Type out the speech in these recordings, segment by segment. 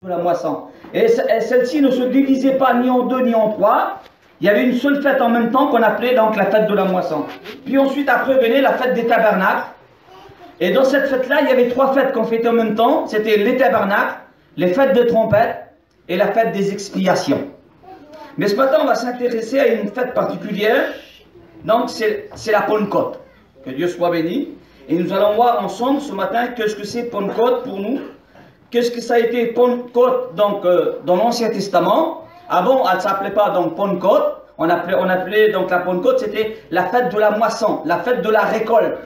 de la moisson. Et celle-ci ne se divisait pas ni en deux ni en trois. Il y avait une seule fête en même temps qu'on appelait donc la fête de la moisson. Puis ensuite, après venait la fête des tabernacles. Et dans cette fête-là, il y avait trois fêtes qu'on fêtait en même temps. C'était les tabernacles, les fêtes des trompettes et la fête des expiations. Mais ce matin, on va s'intéresser à une fête particulière. Donc, c'est la Pentecôte. Que Dieu soit béni. Et nous allons voir ensemble ce matin qu'est-ce que c'est Pentecôte pour nous. Qu'est-ce que ça a été Pentecôte donc, dans l'Ancien Testament. Avant, elle ne s'appelait pas donc Pentecôte. On appelait donc la Pentecôte, c'était la fête de la moisson, la fête de la récolte.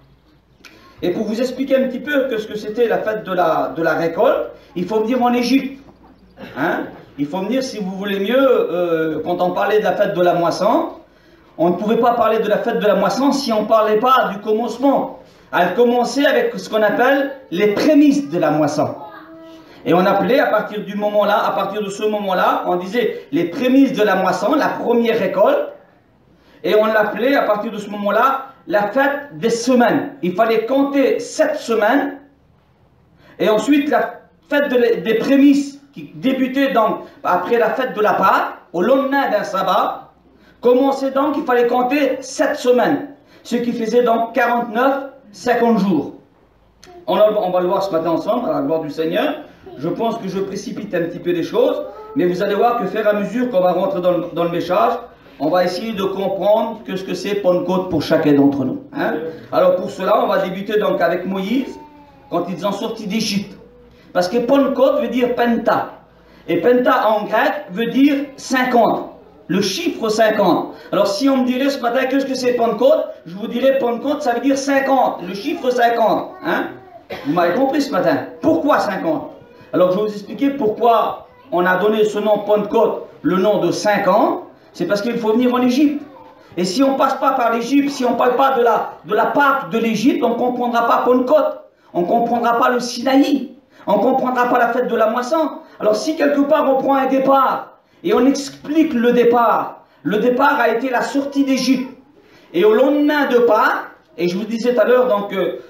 Et pour vous expliquer un petit peu ce que c'était la fête de la récolte, il faut venir en Égypte. Hein? Il faut venir, si vous voulez mieux, quand on parlait de la fête de la moisson, on ne pouvait pas parler de la fête de la moisson si on ne parlait pas du commencement. Elle commençait avec ce qu'on appelle les prémices de la moisson. Et on appelait à partir de ce moment-là, on disait les prémices de la moisson, la première récolte. Et on l'appelait à partir de ce moment-là la fête des semaines. Il fallait compter 7 semaines. Et ensuite la fête des prémices qui débutait donc après la fête de la Pâque, au lendemain d'un sabbat, commençait donc, il fallait compter 7 semaines. Ce qui faisait donc 49, 50 jours. On va le voir ce matin ensemble, à la gloire du Seigneur. Je pense que je précipite un petit peu les choses, mais vous allez voir que, fur et à mesure qu'on va rentrer dans le message, on va essayer de comprendre ce que c'est Pentecôte pour chacun d'entre nous. Hein? Alors pour cela, on va débuter donc avec Moïse, quand ils sont sortis d'Égypte. Parce que Pentecôte veut dire Penta. Et Penta en grec veut dire 50. Le chiffre 50. Alors si on me dirait ce matin qu'est-ce que c'est Pentecôte, je vous dirais Pentecôte ça veut dire 50. Le chiffre 50. Hein? Vous m'avez compris ce matin. Pourquoi 50? Alors je vais vous expliquer pourquoi on a donné ce nom Pentecôte, le nom de 50. C'est parce qu'il faut venir en Égypte. Et si on ne passe pas par l'Égypte, si on ne parle pas de la Pâque de l'Égypte, on ne comprendra pas Pentecôte. On ne comprendra pas le Sinaï. On ne comprendra pas la fête de la moisson. Alors si quelque part on prend un départ et on explique le départ a été la sortie d'Égypte. Et au lendemain de Pâques, et je vous disais tout à l'heure, donc,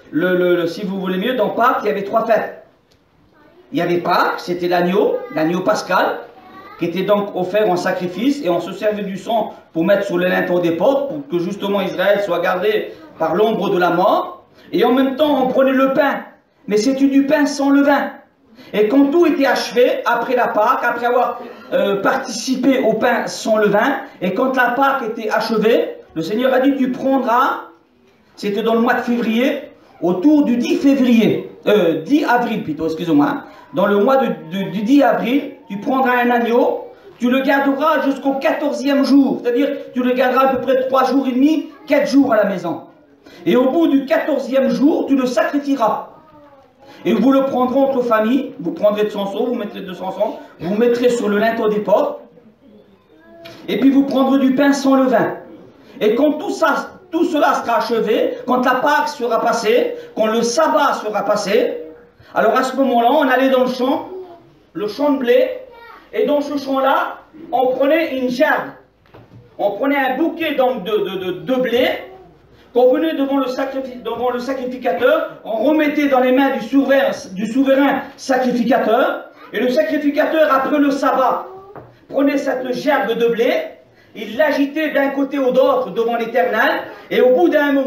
si vous voulez mieux, dans Pâques, il y avait trois fêtes. Il y avait Pâques, c'était l'agneau pascal, qui était donc offert en sacrifice, et on se servait du sang pour mettre sur les linteaux des portes, pour que justement Israël soit gardé par l'ombre de la mort. Et en même temps, on prenait le pain, mais c'était du pain sans levain. Et quand tout était achevé, après la Pâque, après avoir participé au pain sans levain, et quand la Pâque était achevée, le Seigneur a dit, tu prendras, c'était dans le mois de février, autour du 10 février, 10 avril plutôt, excusez-moi, dans le mois du 10 avril, tu prendras un agneau, tu le garderas jusqu'au 14e jour, c'est-à-dire tu le garderas à peu près 3 jours et demi, 4 jours à la maison. Et au bout du 14e jour, tu le sacrifieras. Et vous le prendrez entre familles, vous prendrez de son sang, vous mettrez de son sang, vous mettrez sur le linteau des portes, et puis vous prendrez du pain sans levain. Et quand tout cela sera achevé, quand la Pâque sera passée, quand le sabbat sera passé, alors à ce moment-là, on allait dans le champ de blé, et dans ce champ-là, on prenait une gerbe. On prenait un bouquet donc de blé, qu'on venait devant le sacrificateur, on remettait dans les mains du souverain sacrificateur, et le sacrificateur, après le sabbat, prenait cette gerbe de blé, il l'agitait d'un côté ou d'autre devant l'Éternel, et au bout d'un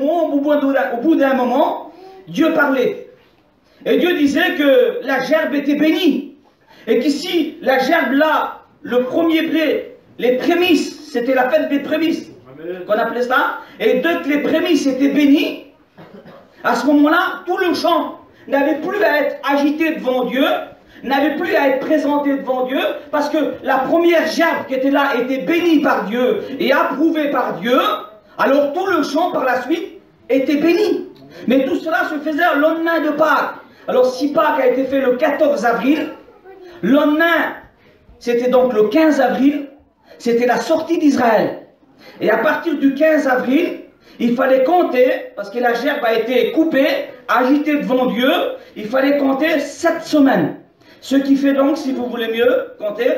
moment, Dieu parlait. Et Dieu disait que la gerbe était bénie, et qu'ici, la gerbe là, le premier blé, les prémices, c'était la fête des prémices, qu'on appelait ça, et dès que les prémices étaient bénies, à ce moment-là, tout le champ n'avait plus à être agité devant Dieu, n'avait plus à être présenté devant Dieu, parce que la première gerbe qui était là était bénie par Dieu et approuvée par Dieu, alors tout le champ par la suite était béni. Mais tout cela se faisait au lendemain de Pâques. Alors si Pâques a été fait le 14 avril, le lendemain, c'était donc le 15 avril, c'était la sortie d'Israël. Et à partir du 15 avril, il fallait compter, parce que la gerbe a été coupée, agitée devant Dieu, il fallait compter 7 semaines. Ce qui fait donc, si vous voulez mieux compter,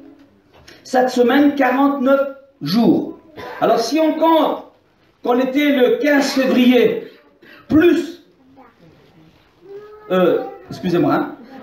7 semaines, 49 jours. Alors si on compte qu'on était le 15 février, plus, excusez-moi, hein,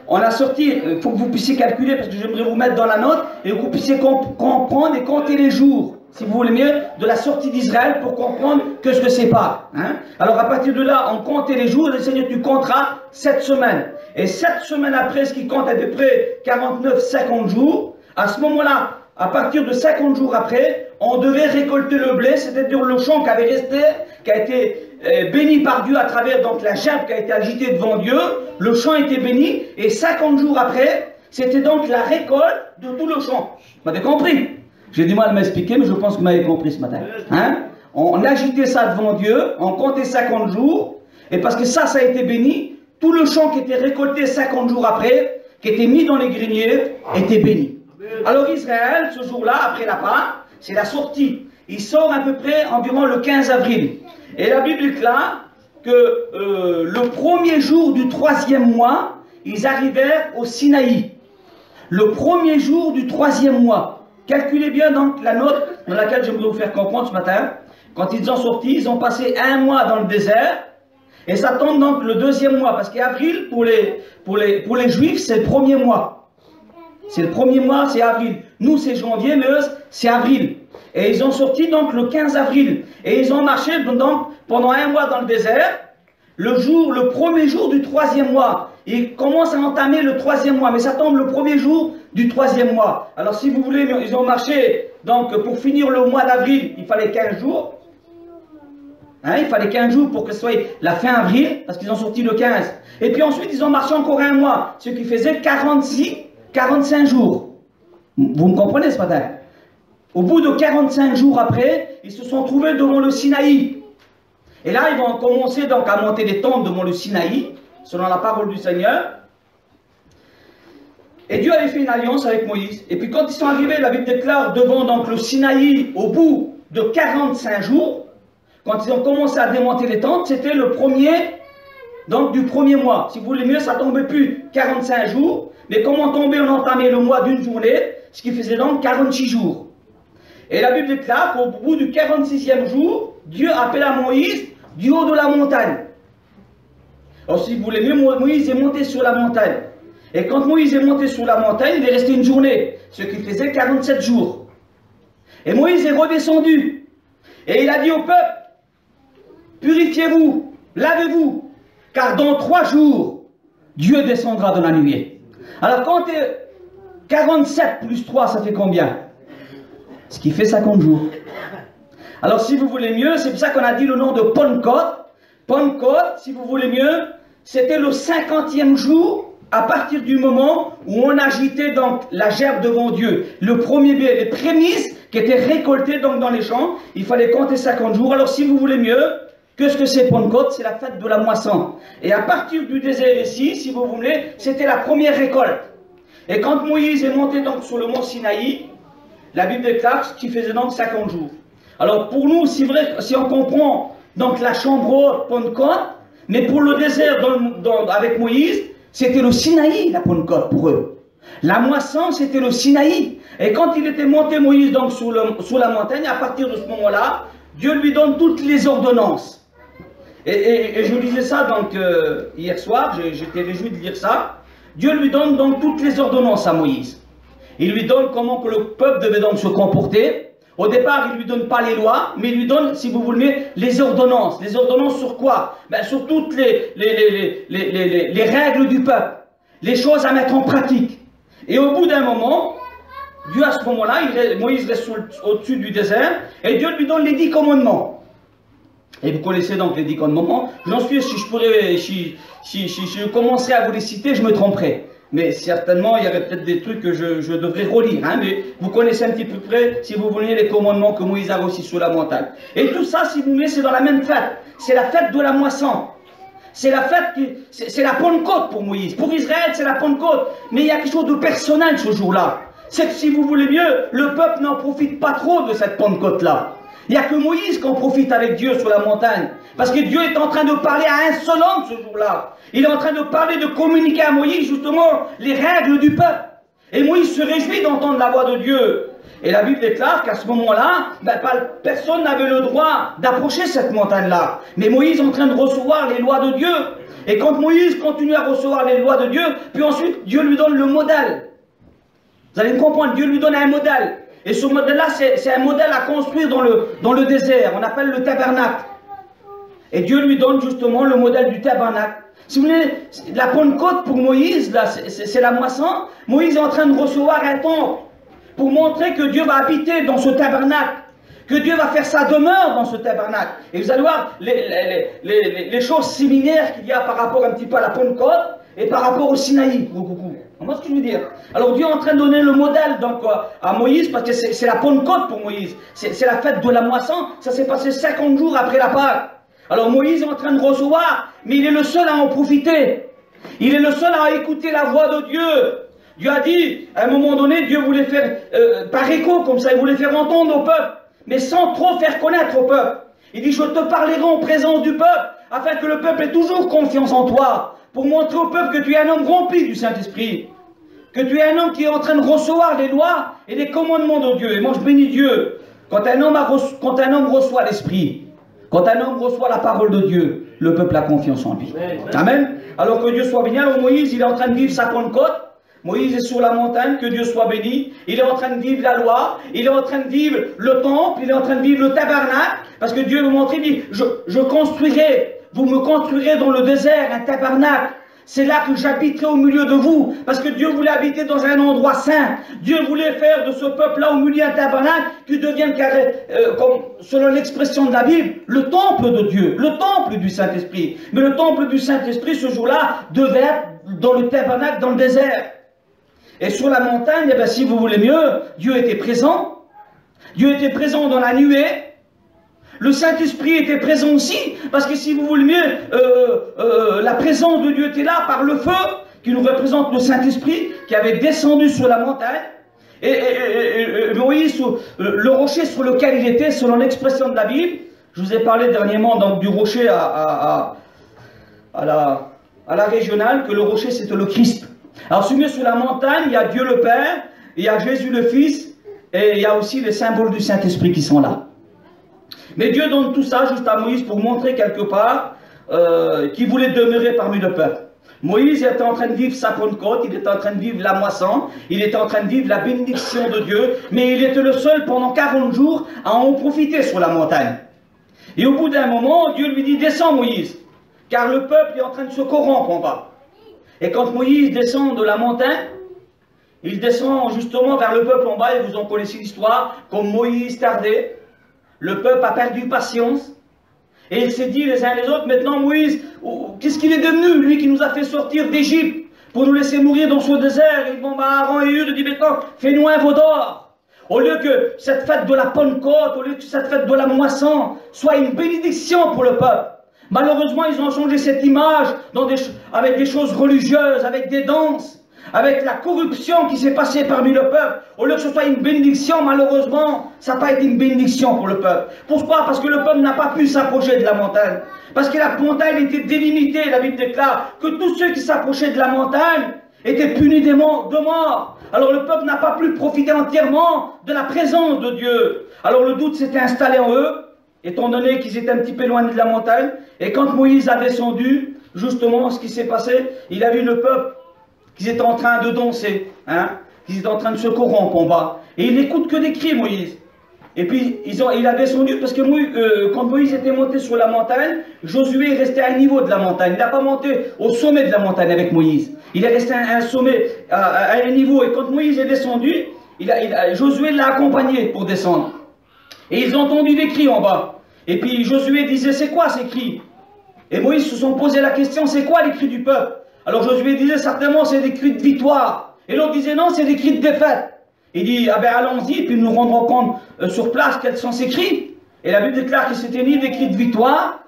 on a sorti, il faut que vous puissiez calculer, parce que j'aimerais vous mettre dans la note, et que vous puissiez comprendre et compter les jours, si vous voulez mieux, de la sortie d'Israël pour comprendre que ce que c'est pas. Hein? Alors à partir de là, on comptait les jours, le Seigneur, tu compteras 7 semaines. Et 7 semaines après, ce qui compte à peu près 49-50 jours, à ce moment-là, à partir de 50 jours après, on devait récolter le blé, c'est-à-dire le champ qui avait resté, qui a été béni par Dieu à travers donc la gerbe qui a été agitée devant Dieu, le champ était béni, et 50 jours après, c'était donc la récolte de tout le champ. Vous m'avez compris? J'ai du mal à m'expliquer, mais je pense que vous m'avez compris ce matin. Hein? On agitait ça devant Dieu, on comptait 50 jours, et parce que ça a été béni, tout le champ qui était récolté 50 jours après, qui était mis dans les greniers, était béni. Alors Israël, ce jour-là, après la Pâque, c'est la sortie. Il sort à peu près environ le 15 avril. Et la Bible déclare que le premier jour du 3e mois, ils arrivèrent au Sinaï. Le premier jour du 3e mois. Calculez bien donc la note dans laquelle je voudrais vous faire comprendre ce matin. Quand ils ont sorti, ils ont passé 1 mois dans le désert. Et ça tombe donc le 2e mois. Parce qu'avril, pour les Juifs, c'est le 1er mois. C'est le 1er mois, c'est avril. Nous, c'est janvier, mais eux, c'est avril. Et ils ont sorti donc le 15 avril. Et ils ont marché donc pendant 1 mois dans le désert. Le premier jour du 3e mois. Ils commencent à entamer le 3e mois. Mais ça tombe le premier jour du 3e mois. Alors si vous voulez, ils ont marché. Donc pour finir le mois d'avril, il fallait 15 jours. Hein, il fallait 15 jours pour que ce soit la fin avril. Parce qu'ils ont sorti le 15. Et puis ensuite, ils ont marché encore 1 mois. Ce qui faisait 45 jours. Vous me comprenez ce matin? Au bout de 45 jours après, ils se sont trouvés devant le Sinaï. Et là, ils vont commencer donc à monter les tentes devant le Sinaï, selon la parole du Seigneur. Et Dieu avait fait une alliance avec Moïse. Et puis quand ils sont arrivés, la Bible déclare, devant donc le Sinaï, au bout de 45 jours, quand ils ont commencé à démonter les tentes, c'était le premier, donc du 1er mois. Si vous voulez mieux, ça ne tombait plus 45 jours, mais comme on tombait, on entamait le mois d'une journée, ce qui faisait donc 46 jours. Et la Bible déclare qu'au bout du 46e jour, Dieu appela Moïse du haut de la montagne. Alors si vous voulez mieux, Moïse est monté sur la montagne. Et quand Moïse est monté sur la montagne, il est resté une journée, ce qui faisait 47 jours. Et Moïse est redescendu. Et il a dit au peuple, purifiez-vous, lavez-vous, car dans 3 jours, Dieu descendra de la nuée. Alors quand 47 plus 3, ça fait combien? Ce qui fait 50 jours. Alors si vous voulez mieux, c'est pour ça qu'on a dit le nom de Pentecôte. Pentecôte, si vous voulez mieux, c'était le 50e jour à partir du moment où on agitait donc la gerbe devant Dieu. Le premier blé, les prémices qui étaient récoltées donc dans les champs, il fallait compter 50 jours. Alors si vous voulez mieux, qu'est-ce que c'est Pentecôte? C'est la fête de la moisson. Et à partir du désert ici, si vous voulez, c'était la première récolte. Et quand Moïse est monté donc sur le mont Sinaï, la Bible déclare qu'il faisait donc 50 jours. Alors pour nous, c'est vrai, si on comprend donc la chambre haute, Pentecôte, mais pour le désert avec Moïse, c'était le Sinaï, la Pentecôte pour eux. La moisson, c'était le Sinaï. Et quand il était monté Moïse donc sous la montagne, à partir de ce moment-là, Dieu lui donne toutes les ordonnances. Et je lisais ça donc hier soir, j'étais réjoui de lire ça. Dieu lui donne donc toutes les ordonnances à Moïse. Il lui donne comment que le peuple devait donc se comporter. Au départ, il ne lui donne pas les lois, mais il lui donne, si vous voulez, les ordonnances. Les ordonnances sur quoi? Ben, sur toutes les règles du peuple, les choses à mettre en pratique. Et au bout d'un moment, Dieu à ce moment-là, Moïse reste au-dessus du désert, et Dieu lui donne les 10 commandements. Et vous connaissez donc les 10 commandements. J'en suis, si je commencerais à vous les citer, je me tromperais. Mais certainement, il y aurait peut-être des trucs que je devrais relire. Hein, mais vous connaissez un petit peu près, si vous voulez, les commandements que Moïse a reçus sur la montagne. Et tout ça, si vous voulez, c'est dans la même fête. C'est la fête de la moisson. C'est la fête, c'est la Pentecôte pour Moïse. Pour Israël, c'est la Pentecôte. Mais il y a quelque chose de personnel ce jour-là. C'est que si vous voulez mieux, le peuple n'en profite pas trop de cette Pentecôte-là. Il n'y a que Moïse qu'on profite avec Dieu sur la montagne. Parce que Dieu est en train de parler à un seul homme ce jour-là. Il est en train de parler, de communiquer à Moïse justement les règles du peuple. Et Moïse se réjouit d'entendre la voix de Dieu. Et la Bible déclare qu'à ce moment-là, personne n'avait le droit d'approcher cette montagne-là. Mais Moïse est en train de recevoir les lois de Dieu. Et quand Moïse continue à recevoir les lois de Dieu, puis ensuite Dieu lui donne le modèle. Vous allez me comprendre, Dieu lui donne un modèle. Et ce modèle-là, c'est un modèle à construire dans le désert. On appelle le tabernacle. Et Dieu lui donne justement le modèle du tabernacle. Si vous voulez, la Pentecôte pour Moïse, c'est la moisson. Moïse est en train de recevoir un temple pour montrer que Dieu va habiter dans ce tabernacle, que Dieu va faire sa demeure dans ce tabernacle. Et vous allez voir les choses similaires qu'il y a par rapport un petit peu à la Pentecôte et par rapport au Sinaï. Comment est-ce que je veux dire? Alors Dieu est en train de donner le modèle donc, à Moïse, parce que c'est la Pentecôte pour Moïse. C'est la fête de la moisson. Ça s'est passé 50 jours après la Pâque. Alors Moïse est en train de recevoir, mais il est le seul à en profiter. Il est le seul à écouter la voix de Dieu. Dieu a dit, à un moment donné, Dieu voulait faire, par écho, comme ça, il voulait faire entendre au peuple, mais sans trop faire connaître au peuple. Il dit, je te parlerai en présence du peuple, afin que le peuple ait toujours confiance en toi, pour montrer au peuple que tu es un homme rempli du Saint-Esprit, que tu es un homme qui est en train de recevoir les lois et les commandements de Dieu. Et moi, je bénis Dieu. Quand un homme reçoit l'Esprit, quand un homme reçoit la parole de Dieu, le peuple a confiance en lui. Amen. Alors que Dieu soit béni. Alors Moïse, il est en train de vivre sa Pentecôte. Moïse est sur la montagne, que Dieu soit béni. Il est en train de vivre la loi. Il est en train de vivre le temple. Il est en train de vivre le tabernacle. Parce que Dieu veut montrer, il dit, je construirai, vous me construirez dans le désert un tabernacle. C'est là que j'habiterai au milieu de vous. Parce que Dieu voulait habiter dans un endroit saint. Dieu voulait faire de ce peuple-là au milieu un tabernacle qui devienne, comme, selon l'expression de la Bible, le temple de Dieu, le temple du Saint-Esprit. Mais le temple du Saint-Esprit, ce jour-là, devait être dans le tabernacle, dans le désert. Et sur la montagne, eh bien, si vous voulez mieux, Dieu était présent. Dieu était présent dans la nuée. Le Saint-Esprit était présent aussi, parce que si vous voulez mieux, la présence de Dieu était là par le feu, qui nous représente le Saint-Esprit, qui avait descendu sur la montagne. Et Moïse, le rocher sur lequel il était, selon l'expression de la Bible, je vous ai parlé dernièrement donc, du rocher à la régionale, que le rocher c'était le Christ. Alors sur la montagne, il y a Dieu le Père, il y a Jésus le Fils, et il y a aussi les symboles du Saint-Esprit qui sont là. Mais Dieu donne tout ça juste à Moïse pour montrer quelque part qu'il voulait demeurer parmi le peuple. Moïse était en train de vivre sa Pentecôte, il était en train de vivre la moisson, il était en train de vivre la bénédiction de Dieu, mais il était le seul pendant 40 jours à en profiter sur la montagne. Et au bout d'un moment, Dieu lui dit, descends Moïse, car le peuple est en train de se corrompre en bas. Et quand Moïse descend de la montagne, il descend justement vers le peuple en bas, et vous en connaissez l'histoire, comme Moïse tardait. Le peuple a perdu patience. Et il s'est dit les uns les autres, maintenant Moïse, qu'est-ce qu'il est devenu, lui qui nous a fait sortir d'Égypte, pour nous laisser mourir dans ce désert? Ils vont à Aaron et Hur, dit maintenant, fais-nous un veau d'or. Au lieu que cette fête de la Pentecôte, au lieu que cette fête de la moisson soit une bénédiction pour le peuple. Malheureusement, ils ont changé cette image avec des choses religieuses, avec des danses, avec la corruption qui s'est passée parmi le peuple. Au lieu que ce soit une bénédiction, malheureusement, ça n'a pas été une bénédiction pour le peuple. Pourquoi? Parce que le peuple n'a pas pu s'approcher de la montagne. Parce que la montagne était délimitée. La Bible déclare que tous ceux qui s'approchaient de la montagne étaient punis de mort. Alors le peuple n'a pas pu profiter entièrement de la présence de Dieu. Alors le doute s'était installé en eux, étant donné qu'ils étaient un petit peu éloignés de la montagne. Et quand Moïse a descendu, justement, ce qui s'est passé, il a vu le peuple qu'ils étaient en train de danser, hein, qu'ils étaient en train de se corrompre en bas. Et il n'écoute que des cris, Moïse. Et puis, il a descendu parce que quand Moïse était monté sur la montagne, Josué est resté à un niveau de la montagne. Il n'a pas monté au sommet de la montagne avec Moïse. Il est resté à un sommet, à un niveau. Et quand Moïse est descendu, Josué l'a accompagné pour descendre. Et ils ont entendu des cris en bas. Et puis Josué disait, c'est quoi ces cris? Et Moïse se sont posé la question, c'est quoi les cris du peuple? Alors Josué disait, certainement c'est des cris de victoire. Et l'autre disait, non, c'est des cris de défaite. Il dit, ah ben allons-y, puis nous rendrons compte sur place quels sont ces cris. Et la Bible déclare que c'était ni des cris de victoire,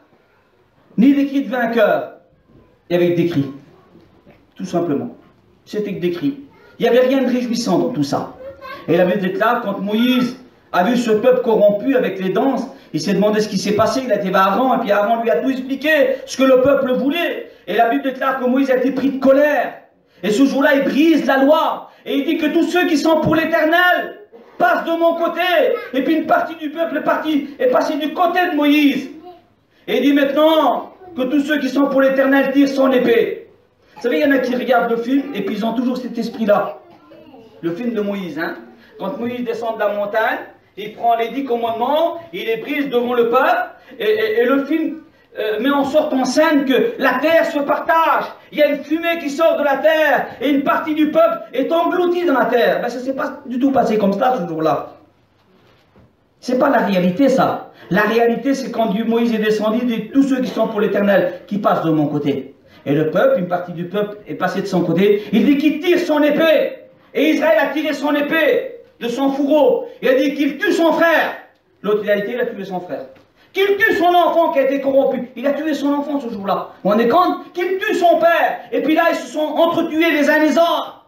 ni des cris de vainqueur. Il y avait des cris. Tout simplement. C'était que des cris. Il n'y avait rien de réjouissant dans tout ça. Et la Bible déclare, quand Moïse a vu ce peuple corrompu avec les danses, il s'est demandé ce qui s'est passé, il a été vers Aaron, et puis Aaron lui a tout expliqué, ce que le peuple voulait. Et la Bible déclare que Moïse a été pris de colère. Et ce jour-là, il brise la loi. Et il dit que tous ceux qui sont pour l'Éternel passe de mon côté. Et puis une partie du peuple est passée du côté de Moïse. Et il dit maintenant que tous ceux qui sont pour l'Éternel tirent son épée. Vous savez, il y en a qui regardent le film et puis ils ont toujours cet esprit-là. Le film de Moïse, hein. Quand Moïse descend de la montagne, il prend les 10 commandements, il les prise devant le peuple, et le film met en sorte en scène que la terre se partage. Il y a une fumée qui sort de la terre, et une partie du peuple est engloutie dans la terre. Ben, ça ne s'est pas du tout passé comme ça ce jour-là. C'est pas la réalité, ça. La réalité, c'est quand Moïse est descendu, il dit tous ceux qui sont pour l'Éternel, qui passent de mon côté. Et le peuple, une partie du peuple est passée de son côté, il dit qu'il tire son épée. Et Israël a tiré son épée de son fourreau. Il a dit qu'il tue son frère. L'autre, il a tué son frère. Qu'il tue son enfant qui a été corrompu. Il a tué son enfant ce jour-là. On est compte qu'il tue son père. Et puis là, ils se sont entretués les uns les autres.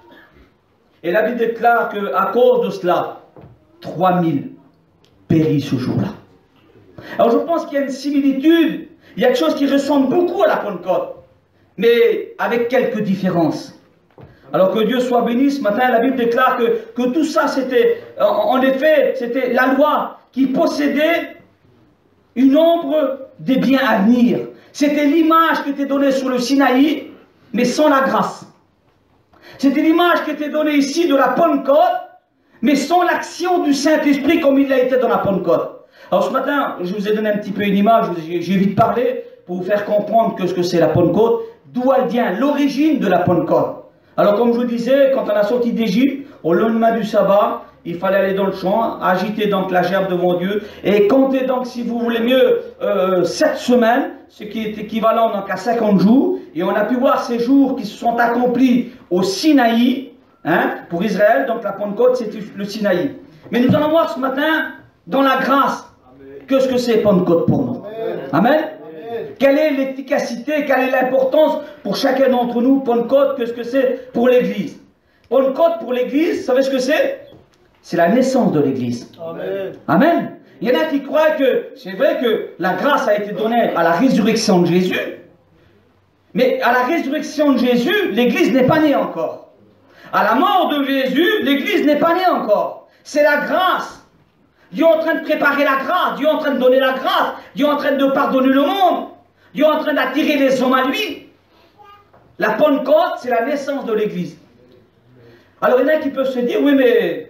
Et la Bible déclare qu'à cause de cela, 3000 périssent ce jour-là. Alors je pense qu'il y a une similitude. Il y a quelque chose qui ressemble beaucoup à la Pentecôte. Mais avec quelques différences. Alors que Dieu soit béni, ce matin, la Bible déclare que tout ça, c'était, en effet, c'était la loi qui possédait une ombre des biens à venir. C'était l'image qui était donnée sur le Sinaï, mais sans la grâce. C'était l'image qui était donnée ici de la Pentecôte, mais sans l'action du Saint-Esprit comme il l'a été dans la Pentecôte. Alors ce matin, je vous ai donné un petit peu une image, j'ai vite parlé pour vous faire comprendre ce que c'est la Pentecôte, d'où elle vient, l'origine de la Pentecôte. Alors comme je vous disais, quand on a sorti d'Égypte, au lendemain du sabbat, il fallait aller dans le champ, agiter donc la gerbe devant Dieu, et compter donc, si vous voulez mieux, 7 semaines, ce qui est équivalent donc à 50 jours, et on a pu voir ces jours qui se sont accomplis au Sinaï, hein, pour Israël, donc la Pentecôte c'était le Sinaï. Mais nous allons voir ce matin, dans la grâce, qu'est-ce que c'est Pentecôte pour nous. Amen. Quelle est l'efficacité, quelle est l'importance pour chacun d'entre nous, Pentecôte, qu'est-ce que c'est pour l'Église. Pentecôte pour l'Église, vous savez ce que c'est? C'est la naissance de l'Église. Amen. Amen. Il y en a qui croient que c'est vrai que la grâce a été donnée à la résurrection de Jésus, mais à la résurrection de Jésus, l'Église n'est pas née encore. À la mort de Jésus, l'Église n'est pas née encore. C'est la grâce. Dieu est en train de préparer la grâce, Dieu est en train de donner la grâce, Dieu est en train de pardonner le monde, Dieu est en train d'attirer les hommes à lui. La Pentecôte, c'est la naissance de l'Église. Alors il y en a qui peuvent se dire, oui mais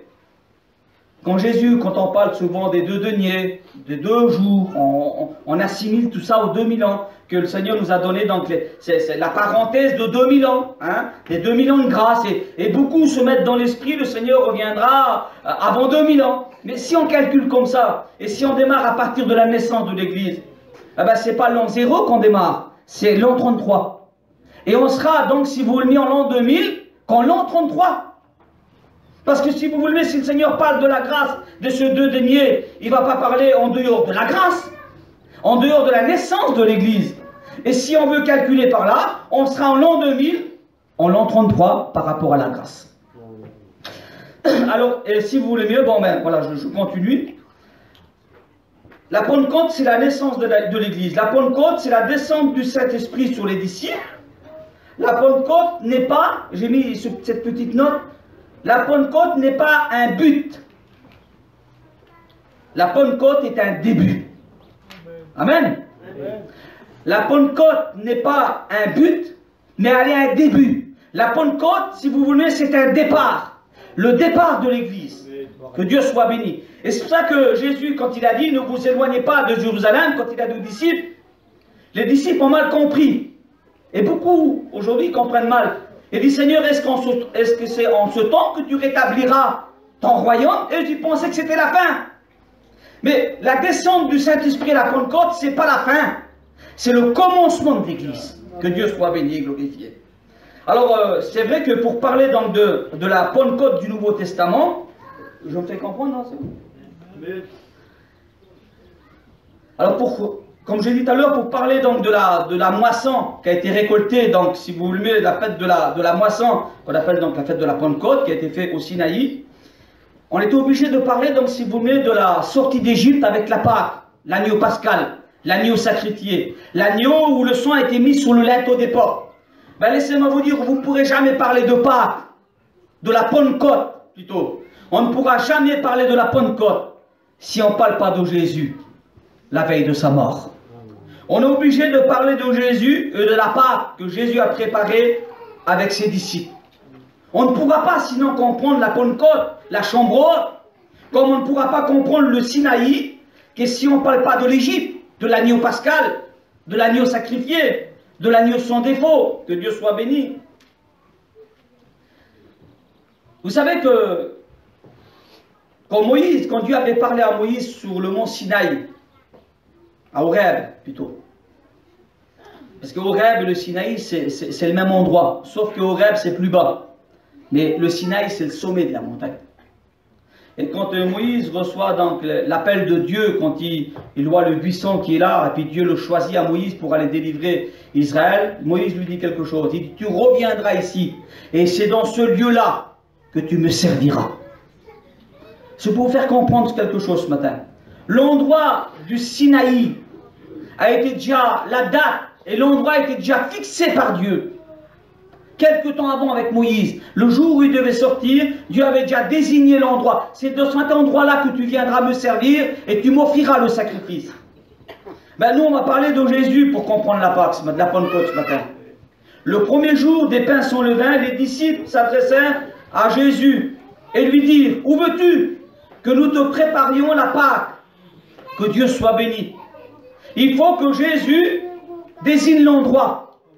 quand Jésus, quand on parle souvent des 2 deniers, des 2 jours, on assimile tout ça aux 2000 ans que le Seigneur nous a donné, donc c'est la parenthèse de 2000 ans, hein, les 2000 ans de grâce, et beaucoup se mettent dans l'esprit, le Seigneur reviendra avant 2000 ans. Mais si on calcule comme ça, et si on démarre à partir de la naissance de l'Église, eh ben c'est pas l'an 0 qu'on démarre, c'est l'an 33. Et on sera donc, si vous voulez, en l'an 2000, qu'en l'an 33. Parce que si vous voulez, si le Seigneur parle de la grâce de ce 2 deniers, il ne va pas parler en dehors de la grâce, en dehors de la naissance de l'Église. Et si on veut calculer par là, on sera en l'an 2000, en l'an 33 par rapport à la grâce. Alors, si vous voulez mieux, bon ben voilà, je continue. La Pentecôte, c'est la naissance de l'Église. La Pentecôte, c'est la descente du Saint-Esprit sur les disciples. La Pentecôte n'est pas, j'ai mis cette petite note, la Pentecôte n'est pas un but. La Pentecôte est un début. Amen. La Pentecôte n'est pas un but, mais elle est un début. La Pentecôte, si vous voulez, c'est un départ. Le départ de l'Église. Que Dieu soit béni. Et c'est pour ça que Jésus, quand il a dit, ne vous éloignez pas de Jérusalem, quand il a dit aux disciples, les disciples ont mal compris. Et beaucoup, aujourd'hui, comprennent mal. Il dit, Seigneur, est-ce que c'est en ce temps que tu rétabliras ton royaume? Et ils pensaient que c'était la fin. Mais la descente du Saint-Esprit à la Pentecôte, ce n'est pas la fin. C'est le commencement de l'Église. Que Dieu soit béni et glorifié. Alors, c'est vrai que pour parler donc de la Pentecôte du Nouveau Testament, je me fais comprendre, non? Alors, comme j'ai dit tout à l'heure, pour parler donc de la moisson qui a été récoltée, donc si vous voulez, la fête de la moisson, qu'on appelle donc la fête de la Pentecôte, qui a été faite au Sinaï, on était obligé de parler, donc si vous voulez, de la sortie d'Égypte avec la Pâque, l'agneau pascal, l'agneau sacrifié, l'agneau où le sang a été mis sur le linteau des portes. Ben laissez-moi vous dire, vous ne pourrez jamais parler de Pâques, de la Pentecôte plutôt. On ne pourra jamais parler de la Pentecôte si on ne parle pas de Jésus, la veille de sa mort. On est obligé de parler de Jésus et de la Pâque que Jésus a préparée avec ses disciples. On ne pourra pas sinon comprendre la Pentecôte, la chambre haute, comme on ne pourra pas comprendre le Sinaï, que si on ne parle pas de l'Égypte, de l'agneau pascal, de l'agneau sacrifié, de l'agneau sans défaut, que Dieu soit béni. Vous savez que quand Dieu avait parlé à Moïse sur le mont Sinaï, à Horeb plutôt, parce que Horeb et le Sinaï c'est le même endroit, sauf que Horeb c'est plus bas, mais le Sinaï c'est le sommet de la montagne. Et quand Moïse reçoit donc l'appel de Dieu, quand il voit le buisson qui est là, et puis Dieu le choisit à Moïse pour aller délivrer Israël, Moïse lui dit quelque chose. Il dit, tu reviendras ici, et c'est dans ce lieu-là que tu me serviras. C'est pour vous faire comprendre quelque chose ce matin. L'endroit du Sinaï a été déjà, la date et l'endroit a été déjà fixé par Dieu. Quelque temps avant avec Moïse, le jour où il devait sortir, Dieu avait déjà désigné l'endroit. C'est de cet endroit-là que tu viendras me servir et tu m'offriras le sacrifice. Ben nous, on va parler de Jésus pour comprendre la Pâque, la Pentecôte ce matin. Le premier jour des pains sans levain, les disciples s'adressèrent à Jésus et lui dirent, où veux-tu que nous te préparions la Pâque? Que Dieu soit béni. Il faut que Jésus désigne l'endroit.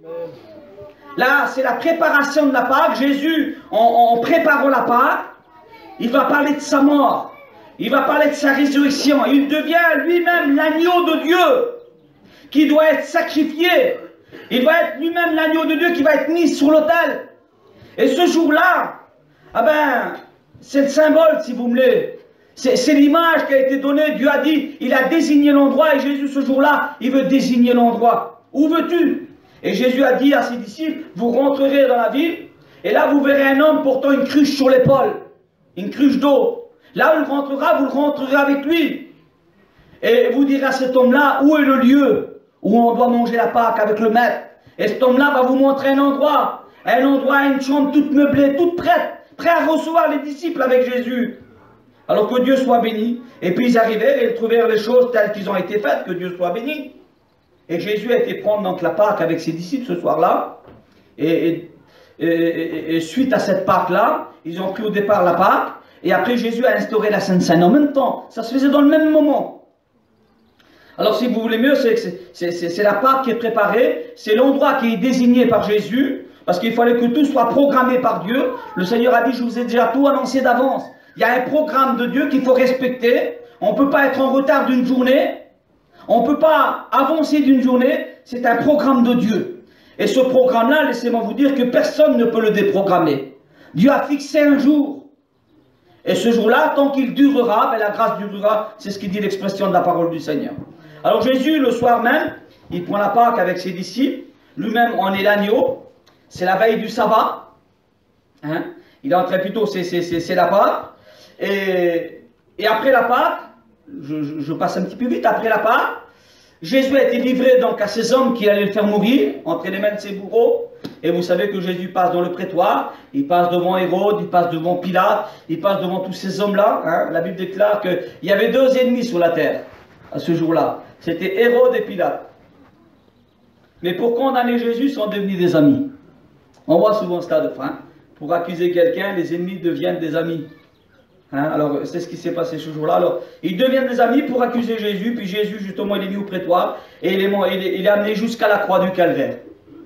Là, c'est la préparation de la Pâque. Jésus, en préparant la Pâque, il va parler de sa mort. Il va parler de sa résurrection. Il devient lui-même l'agneau de Dieu qui doit être sacrifié. Il va être lui-même l'agneau de Dieu qui va être mis sur l'autel. Et ce jour-là, ah ben, c'est le symbole, si vous me voulez. C'est l'image qui a été donnée. Dieu a dit, il a désigné l'endroit et Jésus, ce jour-là, il veut désigner l'endroit. Où veux-tu? Et Jésus a dit à ses disciples, vous rentrerez dans la ville, et là vous verrez un homme portant une cruche sur l'épaule, une cruche d'eau. Là où il rentrera, vous le rentrerez avec lui. Et vous direz à cet homme-là, où est le lieu où on doit manger la Pâque avec le maître? Et cet homme-là va vous montrer un endroit, une chambre toute meublée, toute prête, prêt à recevoir les disciples avec Jésus. Alors que Dieu soit béni. Et puis ils arrivèrent et ils trouvèrent les choses telles qu'ils ont été faites, que Dieu soit béni. Et Jésus a été prendre donc la Pâque avec ses disciples ce soir-là. Et suite à cette Pâque-là, ils ont pris au départ la Pâque. Et après, Jésus a instauré la Sainte Seine en même temps. Ça se faisait dans le même moment. Alors, si vous voulez mieux, c'est la Pâque qui est préparée. C'est l'endroit qui est désigné par Jésus. Parce qu'il fallait que tout soit programmé par Dieu. Le Seigneur a dit, je vous ai déjà tout annoncé d'avance. Il y a un programme de Dieu qu'il faut respecter. On ne peut pas être en retard d'une journée. On ne peut pas avancer d'une journée, c'est un programme de Dieu. Et ce programme-là, laissez-moi vous dire que personne ne peut le déprogrammer. Dieu a fixé un jour. Et ce jour-là, tant qu'il durera, ben la grâce durera, c'est ce qui dit l'expression de la parole du Seigneur. Alors Jésus, le soir même, il prend la Pâque avec ses disciples, lui-même en est l'agneau, c'est la veille du sabbat. Hein? Il est entré plutôt, c'est la Pâque. Et après la Pâque, je passe un petit peu vite, après la Pâque, Jésus a été livré donc à ces hommes qui allaient le faire mourir, entre les mains de ses bourreaux. Et vous savez que Jésus passe dans le prétoire, il passe devant Hérode, il passe devant Pilate, il passe devant tous ces hommes-là. Hein. La Bible déclare qu'il y avait deux ennemis sur la terre à ce jour-là. C'était Hérode et Pilate. Mais pour condamner Jésus, ils sont devenus des amis. On voit souvent ce cas de fin. Pour accuser quelqu'un, les ennemis deviennent des amis. Hein, alors, c'est ce qui s'est passé ce jour-là. Alors, ils deviennent des amis pour accuser Jésus, puis Jésus, justement, il est mis au prétoire, et il est amené jusqu'à la croix du Calvaire.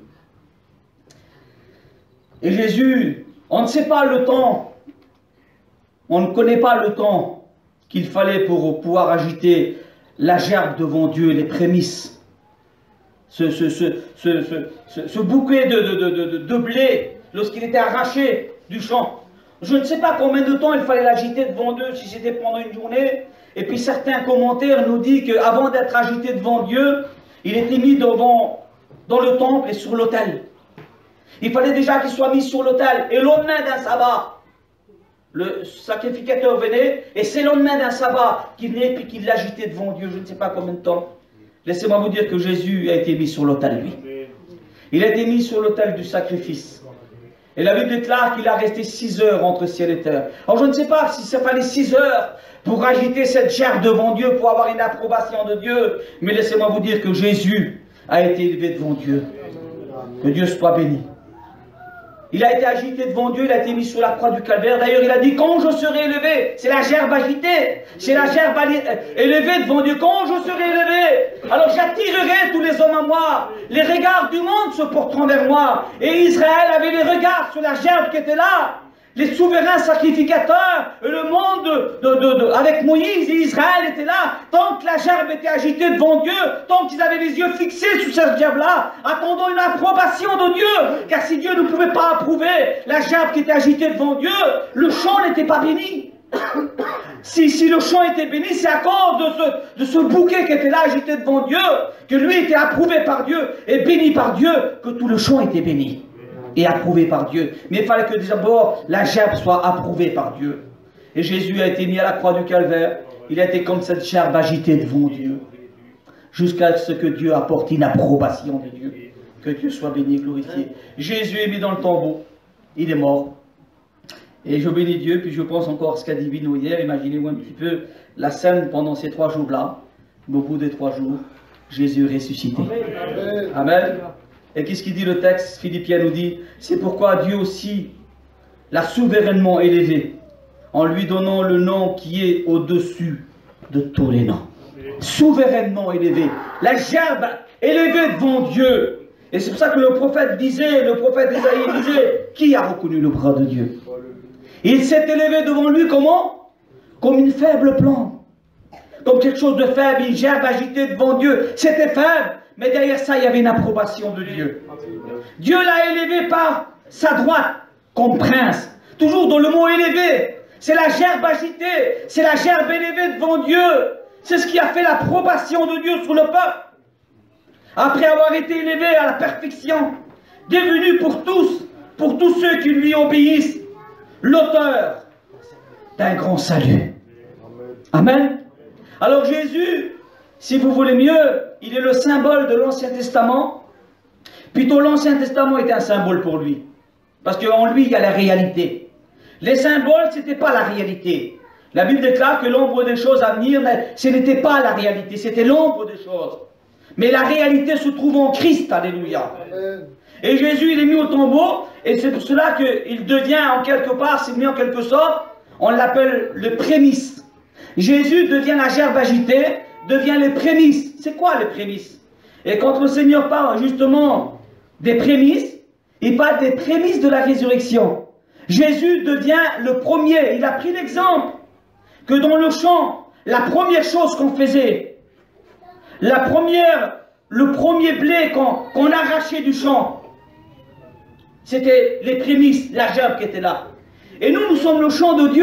Et Jésus, on ne sait pas le temps, on ne connaît pas le temps qu'il fallait pour pouvoir agiter la gerbe devant Dieu, les prémices. Ce bouquet de blé, lorsqu'il était arraché du champ. Je ne sais pas combien de temps il fallait l'agiter devant Dieu, si c'était pendant une journée. Et puis certains commentaires nous disent qu'avant d'être agité devant Dieu, il était mis dans le temple et sur l'autel. Il fallait déjà qu'il soit mis sur l'autel. Et le lendemain d'un sabbat, le sacrificateur venait, et c'est le lendemain d'un sabbat qu'il venait et qu'il l'agitait devant Dieu, je ne sais pas combien de temps. Laissez-moi vous dire que Jésus a été mis sur l'autel, lui. Il a été mis sur l'autel du sacrifice. Et la Bible déclare qu'il a resté 6 heures entre ciel et terre. Alors je ne sais pas si ça fallait 6 heures pour agiter cette gerbe devant Dieu, pour avoir une approbation de Dieu. Mais laissez-moi vous dire que Jésus a été élevé devant Dieu. Que Dieu soit béni. Il a été agité devant Dieu, il a été mis sur la croix du calvaire. D'ailleurs, il a dit, quand je serai élevé, c'est la gerbe agitée, c'est la gerbe élevée devant Dieu. Quand je serai élevé, alors j'attirerai tous les hommes à moi. Les regards du monde se porteront vers moi. Et Israël avait les regards sur la gerbe qui était là. Les souverains sacrificateurs, le monde avec Moïse et Israël était là. Tant que la gerbe était agitée devant Dieu, tant qu'ils avaient les yeux fixés sur cette gerbe-là, attendant une approbation de Dieu. Car si Dieu ne pouvait pas approuver la gerbe qui était agitée devant Dieu, le champ n'était pas béni. Si le champ était béni, c'est à cause de ce bouquet qui était là agité devant Dieu, que lui était approuvé par Dieu et béni par Dieu, que tout le champ était béni et approuvé par Dieu. Mais il fallait que d'abord la gerbe soit approuvée par Dieu. Et Jésus a été mis à la croix du calvaire. Il a été comme cette gerbe agitée devant Dieu, jusqu'à ce que Dieu apporte une approbation de Dieu. Que Dieu soit béni et glorifié. Jésus est mis dans le tombeau. Il est mort. Et je bénis Dieu, puis je pense encore à ce qu'a dit Vino hier. Imaginez-vous un petit peu la scène pendant ces 3 jours-là. Au bout des 3 jours, Jésus est ressuscité. Amen. Amen. Et qu'est-ce qu'il dit le texte? Philippiens nous dit, c'est pourquoi Dieu aussi l'a souverainement élevé, en lui donnant le nom qui est au-dessus de tous les noms. Souverainement élevé. La gerbe élevée devant Dieu. Et c'est pour ça que le prophète disait, le prophète Isaïe disait, qui a reconnu le bras de Dieu? Il s'est élevé devant lui comment? Comme une faible plante. Comme quelque chose de faible, une gerbe agitée devant Dieu. C'était faible. Mais derrière ça, il y avait une approbation de Dieu. Dieu l'a élevé par sa droite, comme prince. Toujours dans le mot élevé. C'est la gerbe agitée. C'est la gerbe élevée devant Dieu. C'est ce qui a fait l'approbation de Dieu sur le peuple. Après avoir été élevé à la perfection, devenu pour tous ceux qui lui obéissent, l'auteur d'un grand salut. Amen. Alors Jésus, si vous voulez mieux, il est le symbole de l'Ancien Testament. Plutôt l'Ancien Testament était un symbole pour lui. Parce qu'en lui, il y a la réalité. Les symboles, ce n'était pas la réalité. La Bible déclare que l'ombre des choses à venir, ce n'était pas la réalité, c'était l'ombre des choses. Mais la réalité se trouve en Christ, alléluia. Et Jésus, il est mis au tombeau, et c'est pour cela qu'il devient en quelque part, c'est mis en quelque sorte, on l'appelle le prémisse. Jésus devient la gerbe agitée, devient les prémices. C'est quoi les prémices? Et quand le Seigneur parle justement des prémices, il parle des prémices de la résurrection. Jésus devient le premier. Il a pris l'exemple que dans le champ, la première chose qu'on faisait, le premier blé qu'on arrachait du champ, c'était les prémices, la gerbe qui était là. Et nous sommes le champ de Dieu.